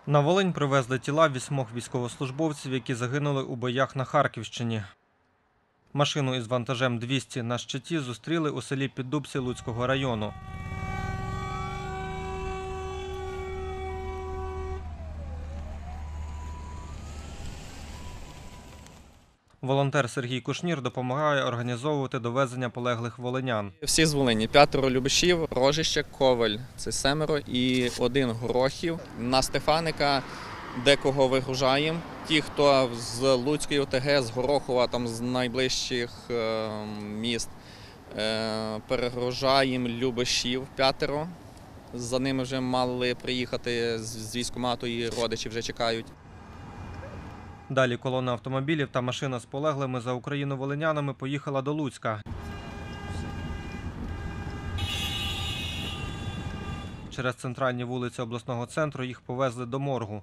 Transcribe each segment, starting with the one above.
На Волинь привезли тіла 8 військовослужбовців, які загинули у боях на Харківщині. Машину із вантажем 200 на щиті зустріли у селі Піддубці Луцького району. Волонтер Сергій Кушнір допомагає організовувати довезення полеглих волинян. Всі з Волині. 5 Любешів, Рожище, Ковель – це 7 і 1 Горохів. На Стефаника декого вигружаємо. Ті, хто з Луцької ОТГ, з Горохова, там з найближчих міст, перегружаємо Любешів 5. За ними вже мали приїхати з військкомату і родичі вже чекають. Далі колона автомобілів та машина з полеглими за Україну волинянами поїхала до Луцька. Через центральні вулиці обласного центру їх повезли до моргу.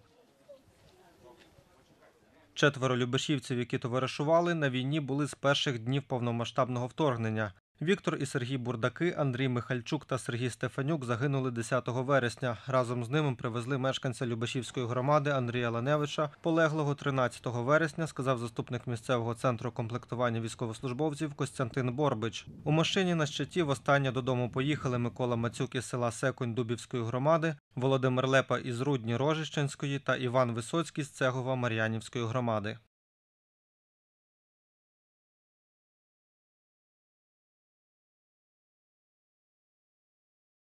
4 любешівців, які товаришували, на війні були з перших днів повномасштабного вторгнення. Віктор і Сергій Бурдаки, Андрій Михальчук та Сергій Стефанюк загинули 10 вересня. Разом з ними привезли мешканця Любешівської громади Андрія Ланевича, полеглого 13 вересня, сказав заступник місцевого центру комплектування військовослужбовців Костянтин Борбич. У машині на щиті востаннє додому поїхали Микола Мацюк із села Секунь Дубівської громади, Володимир Лепа із Рудні Рожищенської та Іван Висоцький з Цегова Мар'янівської громади.